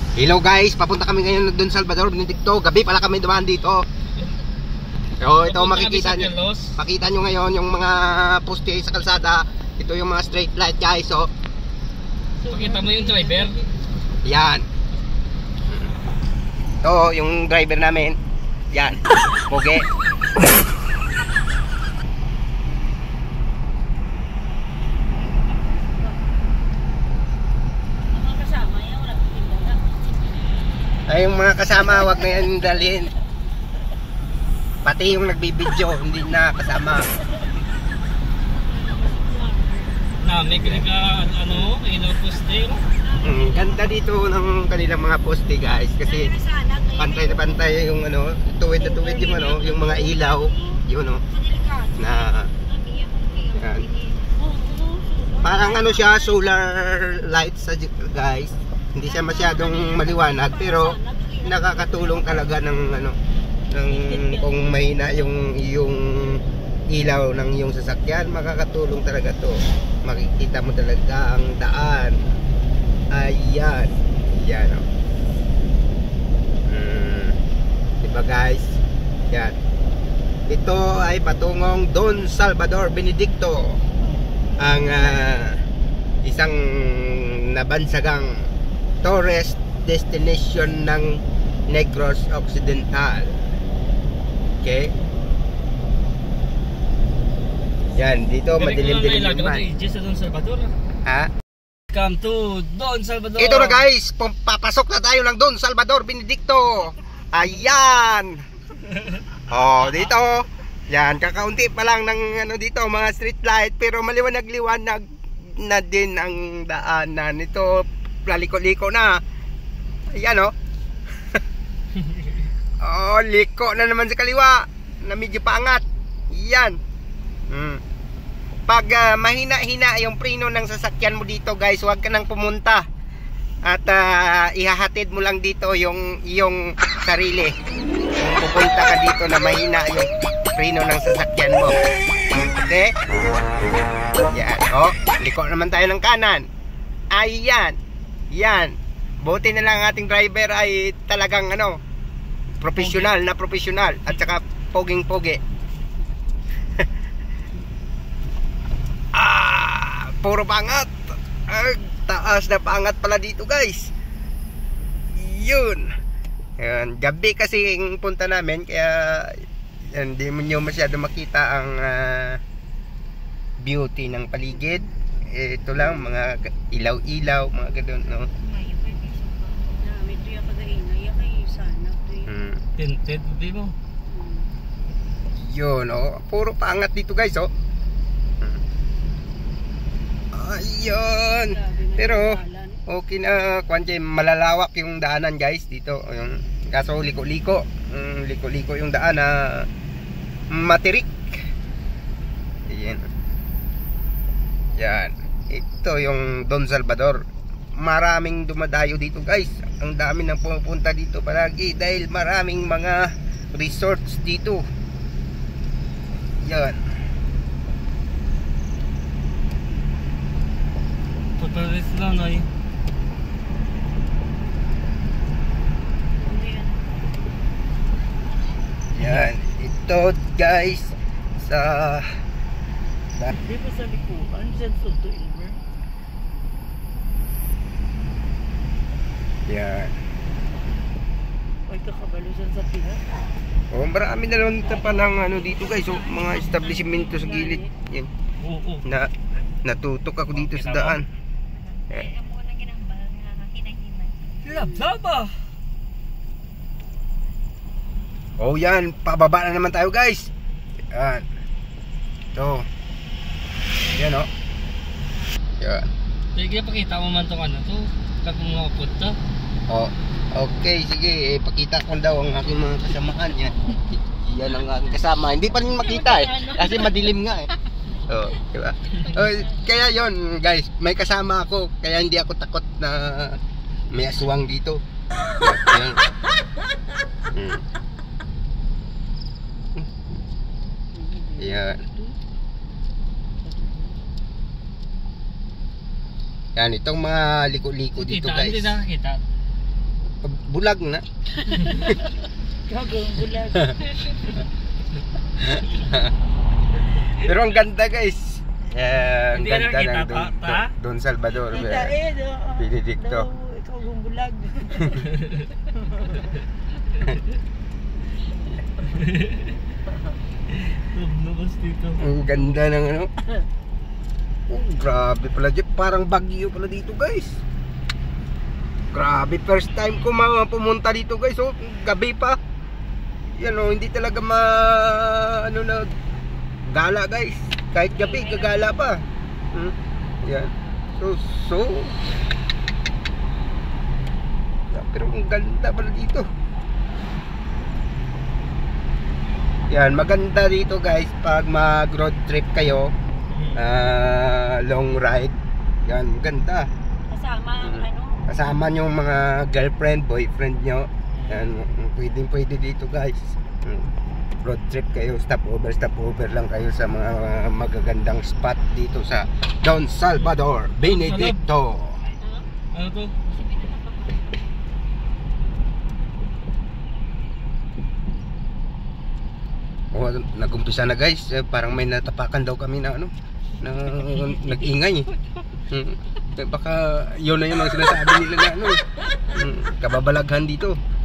Hello guys, papunta kami ngayon Don Salvador, Benedicto. Gabi pala kami dumaan dito. So ito makikita nyo, makita nyo ngayon yung mga poste sa kalsada. Ito yung mga straight light guys. So pakita mo yung driver. yan. Ito yung driver namin. Yan, poge. Ay, yung mga kasama, wag na yan dalhin. Pati yung nagbibideo, hindi na kasama. Namig ka ano, ilaw poste. Ganda dito ng kanilang mga poste guys, kasi pantay na pantay yung ano, tuwid na tuwid yung ano, yung mga ilaw, yun no, na yan. Parang ano siya, solar lights guys. Hindi siya masyadong maliwanag pero nakakatulong talaga ng ano, ng kung mahina yung ilaw ng iyong sasakyan, makakatulong talaga to. Makikita mo talaga ang daan. Ayan. Yan oh. Diba guys? Yan. Ito ay patungong Don Salvador, Benedicto. Ang isang nabansagang tourist destination ng Negros Occidental. Okay? Yan, dito madilim-dilim naman. Don Salvador. Ha? Come to Don Salvador. Ito na guys, papasok na tayo ng Don Salvador, Benedicto. Ayan. Oh, dito. Yan, kakaunti pa lang ng ano dito, mga street light, pero maliwanag-liwanag na din ang daanan. Ito liko-liko na. Ayan oh. Oh, liko na naman sa kaliwa na medyo paangat. Yan. Pag mahina-hina yung preno ng sasakyan mo dito guys, huwag ka nang pumunta. At ihahatid mo lang dito yung sarili. Kung pupunta ka dito na mahina yung preno ng sasakyan mo. Okay? Yan. Oh, liko naman tayo ng kanan. Ayan. Yan. Buti na lang ating driver ay talagang ano, professional na professional at saka poging-pogi. Puro pangat. Taas na pangat pala dito guys. Yun. Yan. Gabi kasi yung punta namin kaya hindi mo nyo masyado makita ang beauty ng paligid. Ito lang, mga ilaw-ilaw, mga gano'n, no? Tinted, di mo? Yun, oh. Puro paangat dito, guys, oh. Ayun. Pero, okay na, kwanche, malalawak yung daanan, guys, dito. Yung, kaso, liko-liko. Liko-liko yung daan na matirik. Ayan. Yan. Ito yung Don Salvador. Maraming dumadayo dito guys. Ang dami nang pumupunta dito palagi dahil maraming mga resorts dito. Yan. Patalis lang ay. Yan. Ito guys sa di ba sa likuan dyan Soto Ilmer? yan. Ay kakabalo dyan sa Pinas. Oh, marami na lang pa ng ano dito guys, so, mga establishmento sa gilid. Yan. Oo. Natutok ako dito sa daan. Laba. Oh yan, pababa na naman tayo guys. Yan. Ito. Yan o. Yan. Sige, pakita mo man itong ano to. Kapag mga punta. Oh, okay, sige. Pakita ko daw ang aking mga kasamahan. Yan. Yan ang aking kasama. Hindi pa rin makita eh. Kasi madilim nga eh. Oh, diba? Oh, kaya yon guys, may kasama ako. Kaya hindi ako takot na may aswang dito. Yan. Yan. Yan, itong mga liko-liko dito guys. Hindi nakakita. bulag na. Gagawin bulag. Pero ang ganda guys. Ang Hindi ganda na ng kita, Don Salvador. Kita Benedicto. Ikaw gong bulag. Lumabas dito. Ang ganda ng ano. Oh, grabe pala Jeff. Parang Baguio pala dito guys. Grabe, first time ko pumunta dito guys. Oh, gabi pa. Yan oh, hindi talaga ano na gala guys. Kahit gabi, gagala pa. Yan. So. Pero ang ganda pala dito. Yan, maganda dito guys pag mag road trip kayo. Long ride. Yan, maganda. Kasama nyo mga girlfriend, boyfriend nyo. Yan, pwede dito guys. Road trip kayo, stopover lang kayo sa mga magagandang spot dito sa Don Salvador, Benedicto. Ano to? Oh, nag-umpisa na guys. Parang may natapakan daw kami na ano, na nag-ingay. Baka yun na yung mga sinasabi nila na ano, kababalaghan dito.